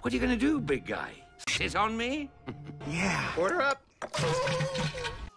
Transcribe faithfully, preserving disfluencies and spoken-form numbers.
What are you gonna do, big guy? Shit on me? Yeah. Order up.